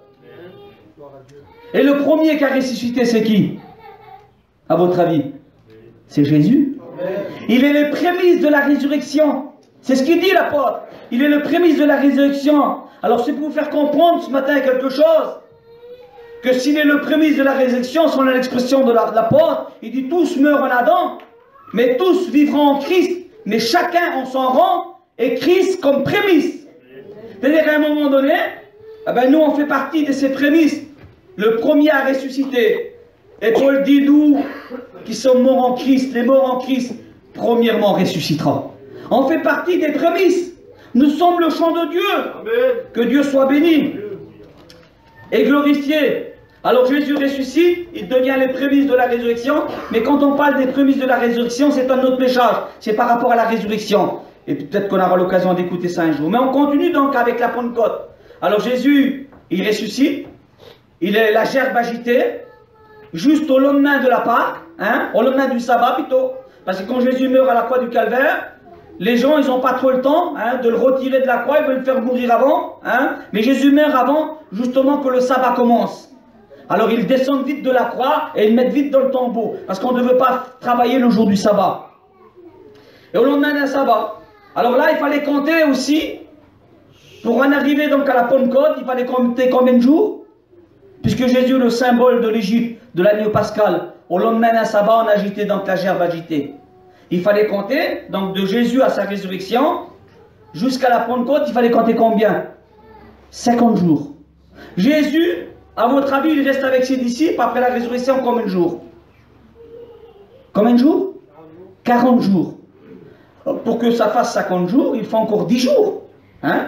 Et le premier qui a ressuscité, c'est qui? À votre avis? C'est Jésus. Il est le prémisse de la résurrection. C'est ce qu'il dit l'apôtre. Il est le prémisse de la résurrection. Alors c'est pour vous faire comprendre ce matin quelque chose. Que s'il est le prémisse de la résurrection, selon l'expression de l'apôtre, il dit tous meurent en Adam, mais tous vivront en Christ. Mais chacun en son rang et Christ comme prémisse. C'est-à-dire qu'à un moment donné, nous on fait partie de ces prémices. Le premier à ressusciter. Et Paul dit nous qui sommes morts en Christ, les morts en Christ, premièrement ressusciteront. On fait partie des prémices. Nous sommes le champ de Dieu. Amen. Que Dieu soit béni et glorifié. Alors Jésus ressuscite, il devient les prémices de la résurrection. Mais quand on parle des prémices de la résurrection, c'est un autre message. C'est par rapport à la résurrection. Et peut-être qu'on aura l'occasion d'écouter ça un jour. Mais on continue donc avec la Pentecôte. Alors Jésus, il ressuscite. Il est la gerbe agitée, juste au lendemain de la Pâque, au lendemain du sabbat plutôt. Parce que quand Jésus meurt à la croix du calvaire, les gens, ils n'ont pas trop le temps de le retirer de la croix, ils veulent le faire mourir avant. Mais Jésus meurt avant, justement, que le sabbat commence. Alors ils descendent vite de la croix et ils le mettent vite dans le tombeau. Parce qu'on ne veut pas travailler le jour du sabbat. Et au lendemain d'un sabbat. Alors là, il fallait compter aussi, pour en arriver donc à la Pentecôte, il fallait compter combien de jours? Puisque Jésus, le symbole de l'Égypte, de l'agneau pascal, au lendemain d'un sabbat, on agitait donc la gerbe agitée. Il fallait compter, donc de Jésus à sa résurrection, jusqu'à la Pentecôte, il fallait compter combien? 50 jours. Jésus, à votre avis, il reste avec ses disciples après la résurrection combien de jours? Combien de jours? 40 jours. Pour que ça fasse 50 jours, il faut encore 10 jours. Hein?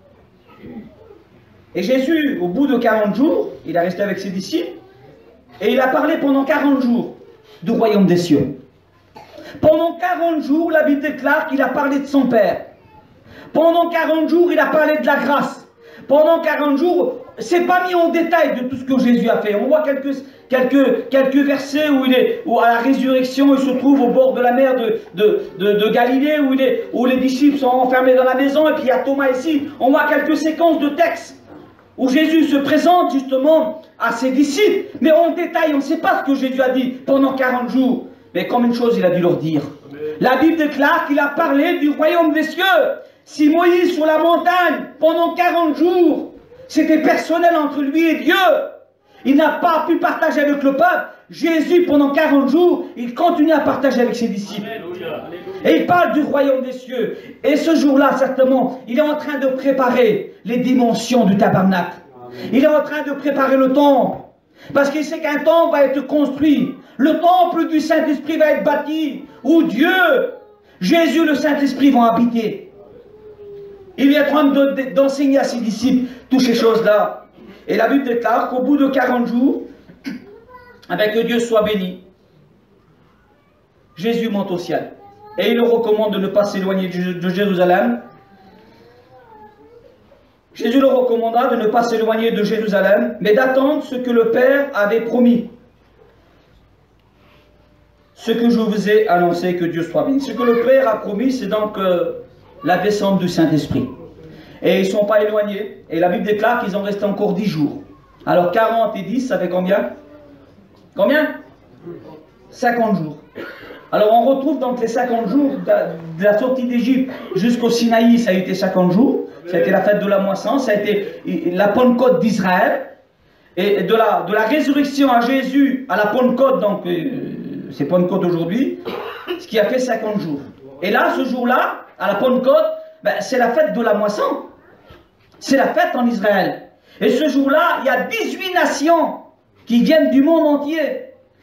Et Jésus, au bout de 40 jours, il a resté avec ses disciples et il a parlé pendant 40 jours du royaume des cieux. Pendant 40 jours, la Bible déclare qu'il a parlé de son Père. Pendant 40 jours, il a parlé de la grâce. Pendant 40 jours, c'est pas mis en détail de tout ce que Jésus a fait. On voit quelques versets où à la résurrection, il se trouve au bord de la mer de Galilée, où les disciples sont enfermés dans la maison, et puis il y a Thomas ici. On voit quelques séquences de textes où Jésus se présente justement à ses disciples. Mais en détail, on ne sait pas ce que Jésus a dit pendant 40 jours. Mais comme une chose, il a dû leur dire. La Bible déclare qu'il a parlé du royaume des cieux. Si Moïse sur la montagne, pendant 40 jours, c'était personnel entre lui et Dieu, il n'a pas pu partager avec le peuple. Jésus, pendant 40 jours, il continue à partager avec ses disciples. Et il parle du royaume des cieux. Et ce jour-là, certainement, il est en train de préparer les dimensions du tabernacle. Il est en train de préparer le temple. Parce qu'il sait qu'un temple va être construit. Le temple du Saint-Esprit va être bâti. Où Dieu, Jésus, le Saint-Esprit vont habiter. Il est en train d'enseigner à ses disciples toutes ces choses-là. Et la Bible déclare qu'au bout de 40 jours, avec que Dieu soit béni, Jésus monte au ciel. Et il leur recommande de ne pas s'éloigner de Jérusalem. Jésus leur recommanda de ne pas s'éloigner de Jérusalem, mais d'attendre ce que le Père avait promis. Ce que je vous ai annoncé, que Dieu soit béni. Ce que le Père a promis, c'est donc la descente du Saint-Esprit. Et ils ne sont pas éloignés. Et la Bible déclare qu'ils ont resté encore 10 jours. Alors 40 et 10, ça fait combien? Combien? 50 jours. Alors on retrouve donc les 50 jours de la sortie d'Égypte jusqu'au Sinaï, ça a été 50 jours. Ça a été la fête de la moisson, ça a été la Pentecôte d'Israël. Et de la résurrection à Jésus à la Pentecôte, donc c'est Pentecôte aujourd'hui, ce qui a fait 50 jours. Et là, ce jour-là, à la Pentecôte, ben, c'est la fête de la moisson. C'est la fête en Israël. Et ce jour-là, il y a 18 nations qui viennent du monde entier.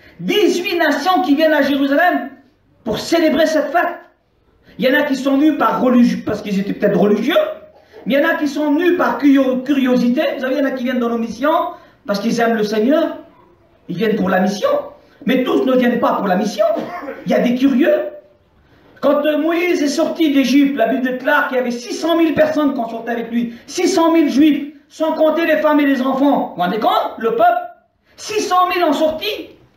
18 nations qui viennent à Jérusalem pour célébrer cette fête. Il y en a qui sont venus par religieux, parce qu'ils étaient peut-être religieux, mais il y en a qui sont venus par curiosité. Vous savez, il y en a qui viennent dans nos missions parce qu'ils aiment le Seigneur. Ils viennent pour la mission. Mais tous ne viennent pas pour la mission. Il y a des curieux. Quand Moïse est sorti d'Égypte, la Bible déclare qu'il y avait 600 000 personnes qui ont sorti avec lui. 600 000 juifs, sans compter les femmes et les enfants. Vous vous rendez compte? Le peuple, 600 000 ont sorti.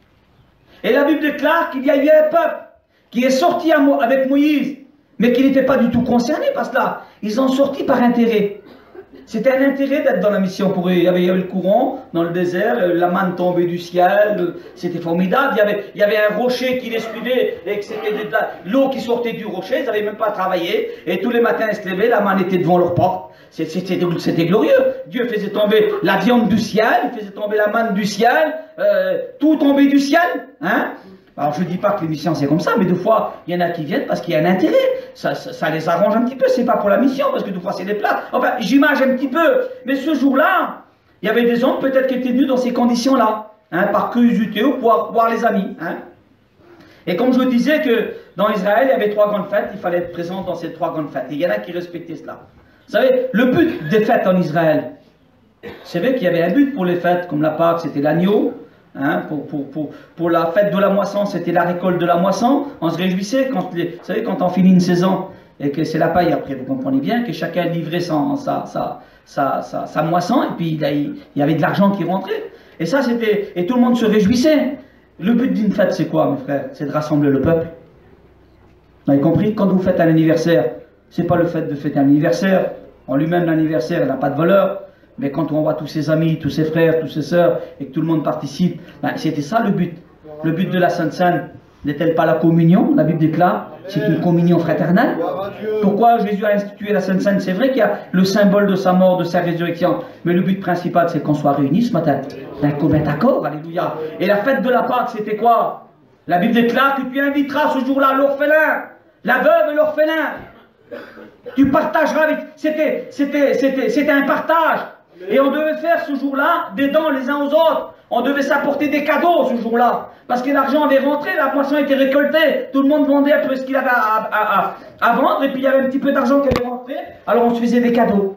Et la Bible déclare qu'il y a eu un peuple qui est sorti avec Moïse, mais qui n'était pas du tout concerné par cela. Ils ont sorti par intérêt. C'était un intérêt d'être dans la mission pour eux. Il y avait le courant dans le désert, la manne tombait du ciel, c'était formidable. Il y avait un rocher qui les suivait, et c'était de l'eau qui sortait du rocher, ils n'avaient même pas travaillé. Et tous les matins, ils se levaient, la manne était devant leur porte. C'était glorieux. Dieu faisait tomber la viande du ciel, il faisait tomber la manne du ciel, tout tombait du ciel. Hein? Alors je ne dis pas que les missions c'est comme ça, mais des fois il y en a qui viennent parce qu'il y a un intérêt. Ça les arrange un petit peu, c'est pas pour la mission, parce que des fois c'est des plats. Enfin, j'image un petit peu. Mais ce jour-là, il y avait des hommes peut-être qui étaient venus dans ces conditions-là, hein, par curiosité ou pour voir les amis. Hein. Et comme je disais que dans Israël, il y avait 3 grandes fêtes, il fallait être présent dans ces 3 grandes fêtes. Et il y en a qui respectaient cela. Vous savez, le but des fêtes en Israël, c'est vrai qu'il y avait un but pour les fêtes, comme la Pâque, c'était l'agneau. Hein, pour la fête de la moisson, c'était la récolte de la moisson. On se réjouissait quand, vous savez, quand on finit une saison et que c'est la paille après, vous comprenez bien que chacun livrait sa moisson et puis il y avait de l'argent qui rentrait. Et ça, c'était. Et tout le monde se réjouissait. Le but d'une fête, c'est quoi, mes frères? C'est de rassembler le peuple. Vous avez compris? Quand vous faites un anniversaire, c'est pas le fait de fêter un anniversaire. En lui-même, l'anniversaire n'a pas de valeur. Mais quand on voit tous ses amis, tous ses frères, tous ses sœurs, et que tout le monde participe, ben c'était ça le but. Le but de la Sainte Seine n'est-elle pas la communion? La Bible déclare, c'est une communion fraternelle. Pourquoi Jésus a institué la Sainte Seine? C'est vrai qu'il y a le symbole de sa mort, de sa résurrection, mais le but principal, c'est qu'on soit réunis ce matin, d'un commun accord, alléluia. Et la fête de la Pâque, c'était quoi? La Bible déclare que tu inviteras ce jour-là l'orphelin, la veuve et l'orphelin. Tu partageras avec... C'était un partage. Et on devait faire ce jour-là des dons les uns aux autres. On devait s'apporter des cadeaux ce jour-là. Parce que l'argent avait rentré, la moisson était récoltée. Tout le monde vendait un peu ce qu'il avait à vendre. Et puis il y avait un petit peu d'argent qui avait rentré. Alors on se faisait des cadeaux.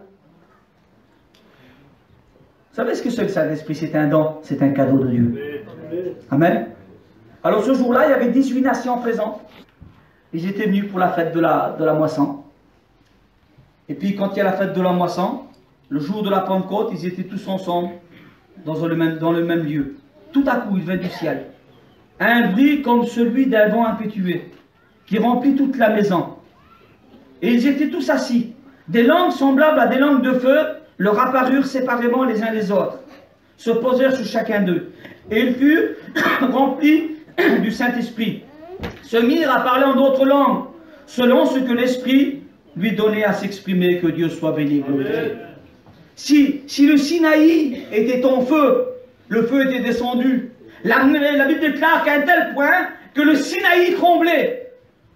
Vous savez ce que c'est le Saint-Esprit? C'est un don, c'est un cadeau de Dieu. Amen. Alors ce jour-là, il y avait 18 nations présentes. Ils étaient venus pour la fête de la moisson. Et puis quand il y a la fête de la moisson, le jour de la Pentecôte, ils étaient tous ensemble dans le même lieu. Tout à coup, il vint du ciel un bruit comme celui d'un vent impétueux qui remplit toute la maison. Et ils étaient tous assis. Des langues semblables à des langues de feu leur apparurent séparément les uns les autres, se posèrent sur chacun d'eux. Et ils furent remplis du Saint-Esprit, se mirent à parler en d'autres langues, selon ce que l'Esprit lui donnait à s'exprimer. Que Dieu soit béni. Si le Sinaï était en feu, le feu était descendu. La Bible déclare qu'à un tel point que le Sinaï tremblait.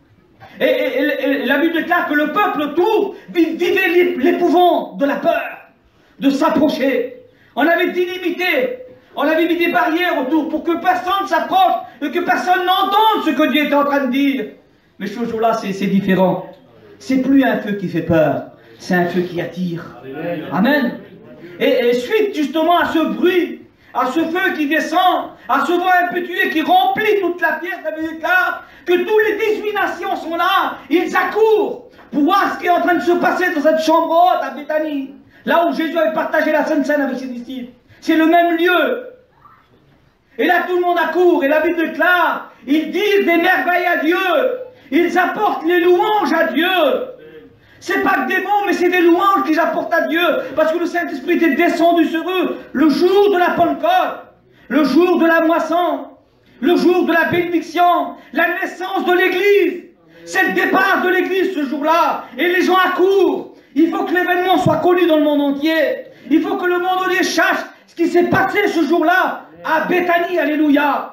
Et la Bible déclare que le peuple tout vivait l'épouvante de la peur, de s'approcher. On avait d'inimité, on avait mis des barrières autour pour que personne ne s'approche et que personne n'entende ce que Dieu était en train de dire. Mais ce jour-là, c'est différent. C'est plus un feu qui fait peur, c'est un feu qui attire. Amen. Et suite justement à ce bruit, à ce feu qui descend, à ce vent impétueux qui remplit toute la pièce, la Bible déclare que tous les 18 nations sont là, ils accourent pour voir ce qui est en train de se passer dans cette chambre haute à Béthanie, là où Jésus avait partagé la Sainte Seine avec ses disciples. C'est le même lieu. Et là tout le monde accourt, et la Bible déclare, ils disent des merveilles à Dieu, ils apportent les louanges à Dieu. C'est pas que des mots, mais c'est des louanges qu'ils apportent à Dieu, parce que le Saint-Esprit était descendu sur eux le jour de la Pentecôte, le jour de la moisson, le jour de la bénédiction, la naissance de l'Église. C'est le départ de l'Église ce jour-là, et les gens accourent. Il faut que l'événement soit connu dans le monde entier. Il faut que le monde entier sache ce qui s'est passé ce jour-là à Béthanie. Alléluia.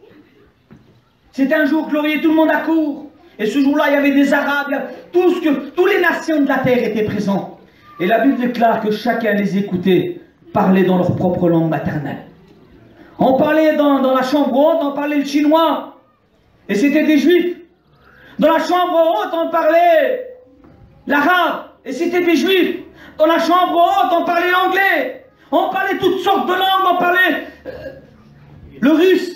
C'était un jour glorieux, tout le monde accourt. Et ce jour-là, il y avait des Arabes, toutes les nations de la terre étaient présentes. Et la Bible déclare que chacun les écoutait parler dans leur propre langue maternelle. On parlait dans la chambre haute, on parlait le chinois. Et c'était des juifs. Dans la chambre haute, on parlait l'arabe. Et c'était des juifs. Dans la chambre haute, on parlait l'anglais. On parlait toutes sortes de langues. On parlait le russe.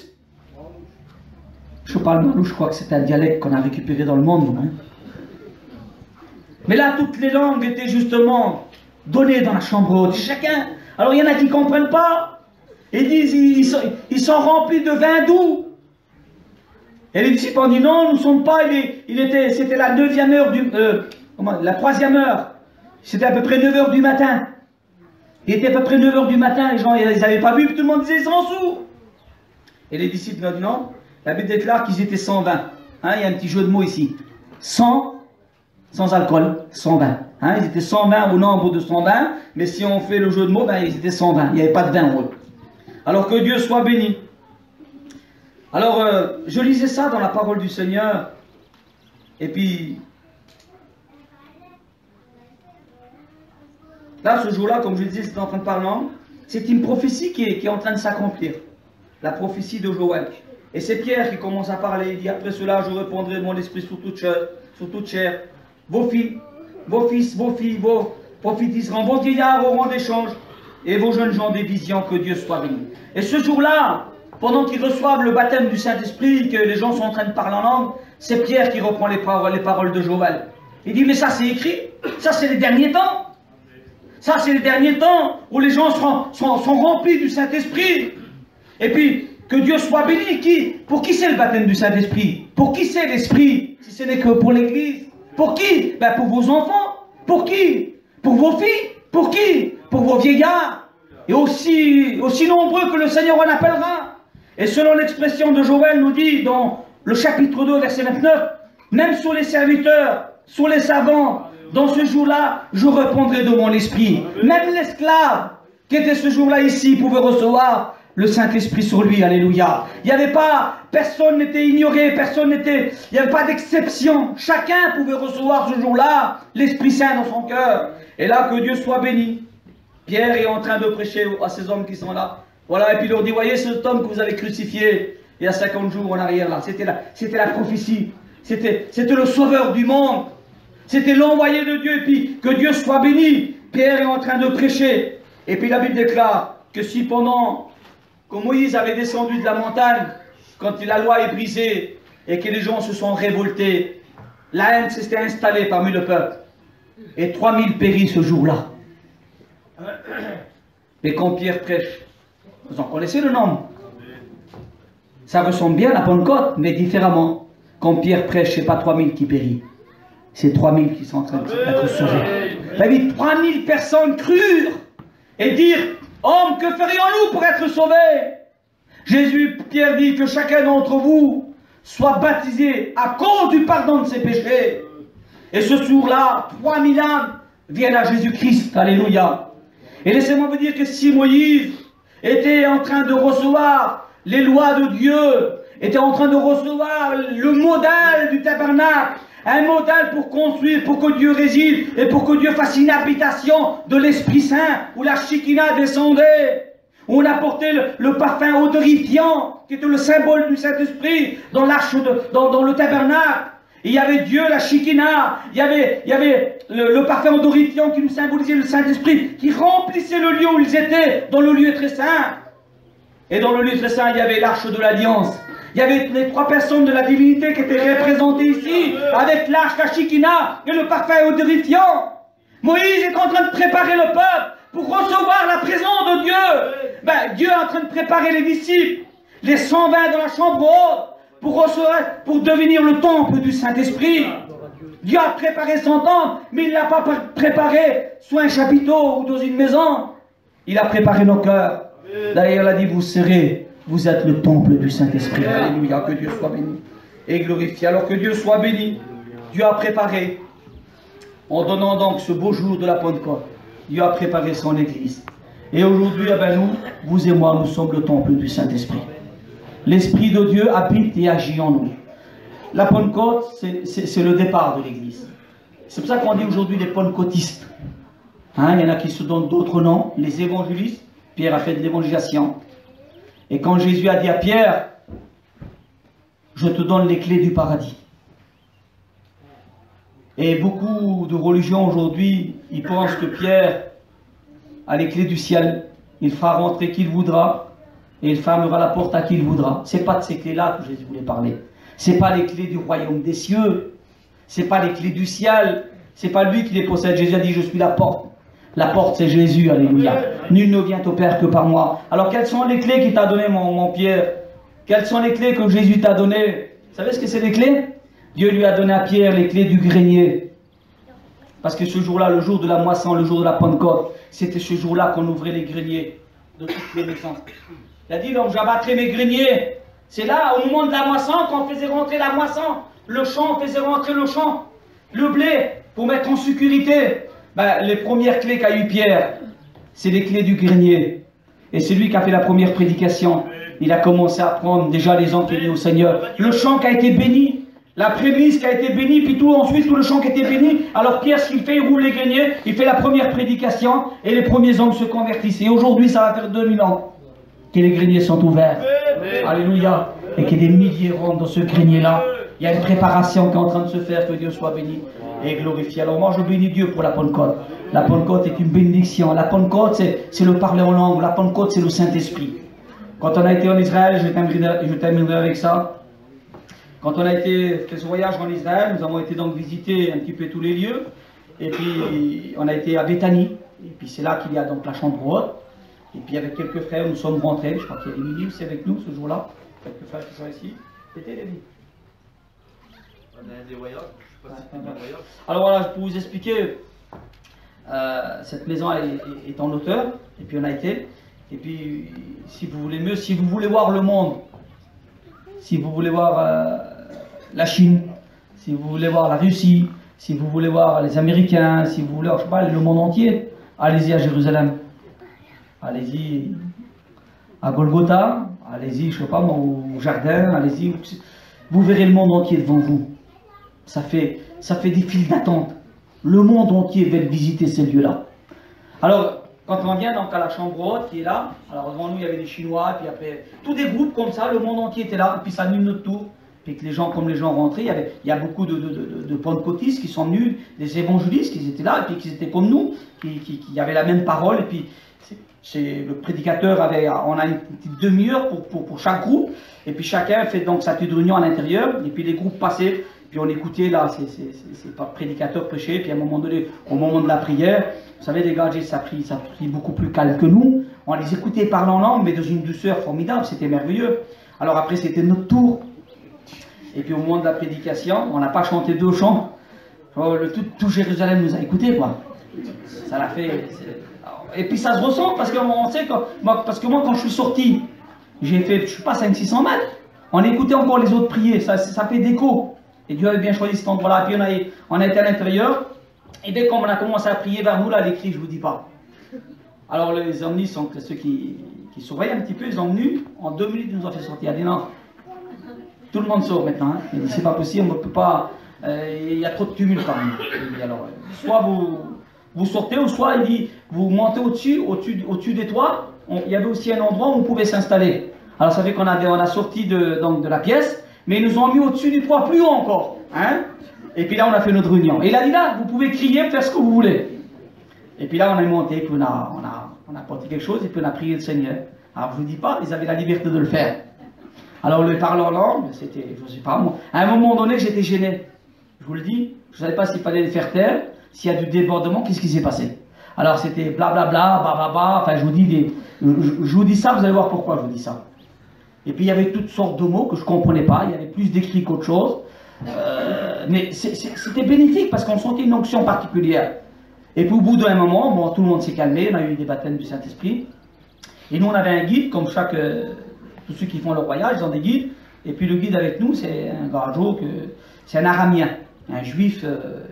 Je parle malou, je crois que c'est un dialecte qu'on a récupéré dans le monde. Hein. Mais là, toutes les langues étaient justement données dans la chambre haute. Chacun. Alors il y en a qui ne comprennent pas. Ils disent, ils sont remplis de vin doux. Et les disciples ont dit non, nous ne sommes pas. C'était la 9e heure la 3e heure. C'était à peu près 9 h du matin. Il était à peu près 9 h du matin. Les gens, ils n'avaient pas bu, puis tout le monde disait ils sont sous. Et les disciples ont dit non. La Bible déclare qu'ils étaient 120. Hein, il y a un petit jeu de mots ici. 100, sans alcool, 120. Hein, ils étaient 120 au nombre de 120, mais si on fait le jeu de mots, ben, ils étaient 120. Il n'y avait pas de vin en eux. Alors que Dieu soit béni. Alors, je lisais ça dans la parole du Seigneur. Et puis, là, ce jour-là, comme je disais, c'était en train de parler. C'est une prophétie qui est en train de s'accomplir. La prophétie de Joël. Et c'est Pierre qui commence à parler. Il dit, après cela, je répandrai mon esprit sur toute chair. Vos filles, vos fils, vos filles, vos prophétiseront, vos vieillards auront des songes, et vos jeunes gens des visions. Que Dieu soit béni. Et ce jour-là, pendant qu'ils reçoivent le baptême du Saint-Esprit, que les gens sont en train de parler en langue, c'est Pierre qui reprend les paroles de Joël. Il dit, mais ça c'est écrit, ça c'est les derniers temps. Ça c'est les derniers temps où les gens sont remplis du Saint-Esprit. Et puis, que Dieu soit béni. Pour qui c'est le baptême du Saint-Esprit? Pour qui c'est l'Esprit? Si ce n'est que pour l'Église. Pour qui? Ben pour vos enfants. Pour qui? Pour vos filles. Pour qui? Pour vos vieillards. Et aussi nombreux que le Seigneur en appellera. Et selon l'expression de Joël nous dit dans le chapitre 2, verset 29, même sur les serviteurs, sur les savants, dans ce jour-là, je répondrai de mon esprit. Même l'esclave qui était ce jour-là ici pouvait recevoir le Saint-Esprit sur lui, alléluia. Il n'y avait pas, personne n'était ignoré, il n'y avait pas d'exception. Chacun pouvait recevoir ce jour-là l'Esprit Saint dans son cœur. Et là, que Dieu soit béni. Pierre est en train de prêcher à ces hommes qui sont là. Voilà, et puis il leur dit, voyez cet homme que vous avez crucifié il y a 50 jours en arrière là. C'était la prophétie. C'était le sauveur du monde. C'était l'envoyé de Dieu. Et puis, que Dieu soit béni. Pierre est en train de prêcher. Et puis la Bible déclare que si pendant que Moïse avait descendu de la montagne, quand la loi est brisée et que les gens se sont révoltés, la haine s'était installée parmi le peuple. Et 3000 périt ce jour-là. Et quand Pierre prêche, vous en connaissez le nombre. Ça ressemble bien à la Pentecôte, mais différemment. Quand Pierre prêche, ce n'est pas 3000 qui périt. C'est 3000 qui sont en train d'être sauvés. La vie, 3000 personnes crurent et dirent, homme, que ferions-nous pour être sauvés? Pierre dit que chacun d'entre vous soit baptisé à cause du pardon de ses péchés. Et ce jour-là, 3000 âmes viennent à Jésus-Christ. Alléluia. Et laissez-moi vous dire que si Moïse était en train de recevoir les lois de Dieu, était en train de recevoir le modèle du tabernacle, un modèle pour construire, pour que Dieu réside et pour que Dieu fasse une habitation de l'Esprit Saint, où la Shekinah descendait, où on apportait le parfum odorifiant, qui était le symbole du Saint-Esprit, dans l'arche, dans le tabernacle. Et il y avait Dieu, la Shekinah, il y avait le parfum odorifiant qui nous symbolisait le Saint-Esprit, qui remplissait le lieu où ils étaient, dans le lieu très saint. Et dans le lieu très saint, il y avait l'arche de l'Alliance. Il y avait les 3 personnes de la divinité qui étaient représentées ici, avec l'arche, la Shekinah et le parfum odorifiant. Moïse est en train de préparer le peuple pour recevoir la présence de Dieu. Dieu est en train de préparer les disciples, les 120 de la chambre haute, pour devenir le temple du Saint-Esprit. Dieu a préparé son temple, mais il ne l'a pas préparé soit un chapiteau ou dans une maison. Il a préparé nos cœurs. D'ailleurs, il a dit, vous êtes le temple du Saint-Esprit. Alléluia, que Dieu soit béni et glorifié. Alors que Dieu soit béni, Dieu a préparé, en donnant donc ce beau jour de la Pentecôte, Dieu a préparé son Église. Et aujourd'hui, nous, vous et moi, nous sommes le temple du Saint-Esprit. L'Esprit de Dieu habite et agit en nous. La Pentecôte, c'est le départ de l'Église. C'est pour ça qu'on dit aujourd'hui les pentecôtistes. Il y en a qui se donnent d'autres noms, les évangélistes. Pierre a fait de l'évangélisation. Et quand Jésus a dit à Pierre, je te donne les clés du paradis. Et beaucoup de religions aujourd'hui, ils pensent que Pierre a les clés du ciel. Il fera rentrer qui il voudra et il fermera la porte à qui il voudra. Ce n'est pas de ces clés-là que Jésus voulait parler. Ce n'est pas les clés du royaume des cieux. Ce n'est pas les clés du ciel. Ce n'est pas lui qui les possède. Jésus a dit, je suis la porte. La porte, c'est Jésus, alléluia. Nul ne vient au Père que par moi. Alors, quelles sont les clés qu'il t'a données, mon Pierre? Quelles sont les clés que Jésus t'a données? Vous savez ce que c'est les clés? Dieu lui a donné à Pierre les clés du grenier. Parce que ce jour-là, le jour de la moisson, le jour de la Pentecôte, c'était ce jour-là qu'on ouvrait les greniers de toutes les maisons. Il a dit, donc j'abattrai mes greniers. C'est là, au moment de la moisson, qu'on faisait rentrer la moisson. Le champ, on faisait rentrer le champ. Le blé, pour mettre en sécurité. Les premières clés qu'a eu Pierre, c'est les clés du grenier. Et c'est lui qui a fait la première prédication. Il a commencé à prendre déjà les gens qui étaient au Seigneur. Le champ qui a été béni, la prémisse qui a été bénie, puis ensuite tout le champ qui a été béni. Alors Pierre, ce qu'il fait, il roule les greniers, il fait la première prédication, et les premiers hommes se convertissent. Et aujourd'hui, ça va faire 2000 ans que les greniers sont ouverts. Alléluia. Et que des milliers rentrent dans ce grenier-là. Il y a une préparation qui est en train de se faire, que Dieu soit béni et glorifié. Alors moi je bénis Dieu pour la Pentecôte. La Pentecôte est une bénédiction. La Pentecôte c'est le parler en langue. La Pentecôte c'est le Saint-Esprit. Quand on a été en Israël, je terminerai avec ça. Quand on a fait ce voyage en Israël, nous avons été donc visiter un petit peu tous les lieux. Et puis on a été à Béthanie. Et puis c'est là qu'il y a donc la chambre haute. Et puis avec quelques frères nous sommes rentrés. Je crois qu'il y a Émilie aussi avec nous ce jour-là. Quelques frères qui sont ici. C'était Lévi. On a des voyages. Alors voilà, pour vous expliquer, cette maison est en hauteur, et puis on a été, et puis si vous voulez mieux, si vous voulez voir le monde, si vous voulez voir la Chine, si vous voulez voir la Russie, si vous voulez voir les Américains, si vous voulez, je sais pas, le monde entier, allez-y à Jérusalem, allez-y à Golgotha, allez-y, je sais pas moi, au jardin, allez-y, vous verrez le monde entier devant vous. Ça fait des files d'attente. Le monde entier va visiter ces lieux-là. Alors, quand on vient donc à la chambre haute qui est là, alors devant nous il y avait des Chinois, et puis après, tous des groupes comme ça, le monde entier était là, et puis ça a mis notre tour. Puis que les gens, comme les gens rentraient, il y a beaucoup de pentecôtistes qui sont venus, des évangélistes qui étaient là, et puis qui étaient comme nous, qui avaient la même parole, et puis le prédicateur on a une petite demi-heure pour chaque groupe, et puis chacun fait donc sa petite réunion à l'intérieur, et puis les groupes passaient, puis on écoutait là, c'est pas le prédicateur prêcher, puis à un moment donné, au moment de la prière, vous savez les gars, ça prie beaucoup plus calme que nous, on les écoutait parler en langue, mais dans une douceur formidable, c'était merveilleux. Alors après c'était notre tour. Et puis au moment de la prédication, on n'a pas chanté 2 chants. Tout Jérusalem nous a écoutés, quoi. Ça l'a fait. Et puis ça se ressent parce qu'on sait que moi quand je suis sorti, j'ai fait, je sais pas, 500-600 mètres. On écoutait encore les autres prier, ça fait d'écho. Et Dieu avait bien choisi cet endroit-là. Puis on a été à l'intérieur. Et dès qu'on a commencé à prier vers nous, là, les cris, je vous dis pas. Alors les omnis sont ceux qui surveillent un petit peu, ils sont venus. En 2 minutes, ils nous ont fait sortir. Il a dit non. Tout le monde sort maintenant. Hein. Il dit c'est pas possible, on ne peut pas. Il y a trop de tumulte quand même. Il dit, alors, soit vous sortez, ou soit il dit vous montez au-dessus des toits. Il y avait aussi un endroit où on pouvait s'installer. Alors ça fait qu'on a sorti de la pièce, mais ils nous ont mis au-dessus du toit plus haut encore. Hein. Et puis là on a fait notre réunion. Et il a dit là, vous pouvez crier, faire ce que vous voulez. Et puis là on est monté, puis on a apporté quelque chose, et puis on a prié le Seigneur. Alors je ne vous dis pas, ils avaient la liberté de le faire. Alors le parler en langue, c'était, je ne sais pas, moi, à un moment donné j'étais gêné. Je vous le dis, je ne savais pas s'il fallait les faire taire, s'il y a du débordement, qu'est-ce qui s'est passé. Alors c'était blablabla, bababa, enfin je vous dis ça, vous allez voir pourquoi je vous dis ça. Et puis il y avait toutes sortes de mots que je ne comprenais pas, il y avait plus d'écrits qu'autre chose. Mais c'était bénéfique parce qu'on sentait une onction particulière. Et puis au bout d'un moment, bon, tout le monde s'est calmé, on a eu des baptêmes du Saint-Esprit. Et nous on avait un guide, comme tous ceux qui font leur voyage, ils ont des guides. Et puis le guide avec nous, c'est un gargeau, c'est un aramien, un juif,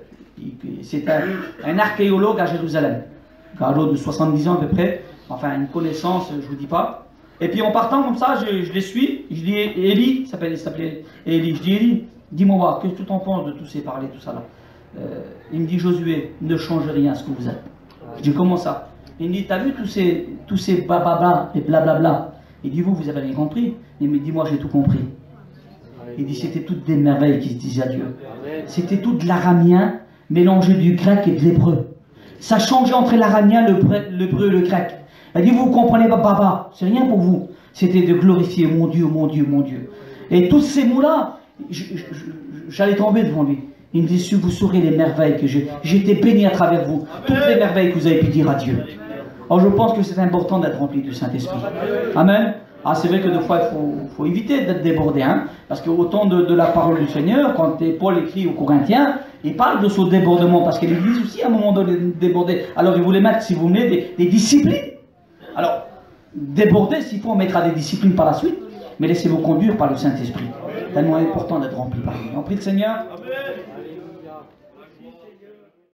c'est un archéologue à Jérusalem. Un gargeau de 70 ans à peu près, enfin une connaissance, je ne vous dis pas. Et puis en partant comme ça, je les suis, je dis Élie, il s'appelait Élie, je dis Élie, dis-moi voir, qu'est-ce que tu en penses de tous ces parler, tout ça là. Il me dit Josué, ne change rien à ce que vous êtes. Je dis comment ça? Il me dit, t'as vu tous ces bababa et blablabla. Il dit, vous avez rien compris. Il me dit, moi j'ai tout compris. Il dit, c'était toutes des merveilles qui se disaient à Dieu. C'était tout de l'aramien mélangé du grec et de l'hébreu. Ça changeait entre l'aramien, l'hébreu et le grec. Il dit, vous ne comprenez pas, baba, c'est rien pour vous. C'était de glorifier mon Dieu, mon Dieu, mon Dieu. Et tous ces mots-là, j'allais tomber devant lui. Il me dit, si vous saurez les merveilles que j'étais béni à travers vous, toutes les merveilles que vous avez pu dire à Dieu. Alors je pense que c'est important d'être rempli du Saint-Esprit. Amen. Ah, c'est vrai que des fois il faut éviter d'être débordé, hein, parce qu'autant de la parole du Seigneur, quand Paul écrit aux Corinthiens, il parle de ce débordement, parce que l'Église aussi à un moment donné débordée. Alors il voulait mettre, si vous voulez, des disciplines. Alors, déborder, s'il faut, on mettra des disciplines par la suite, mais laissez-vous conduire par le Saint-Esprit. C'est tellement important d'être rempli par lui. On prie le Seigneur.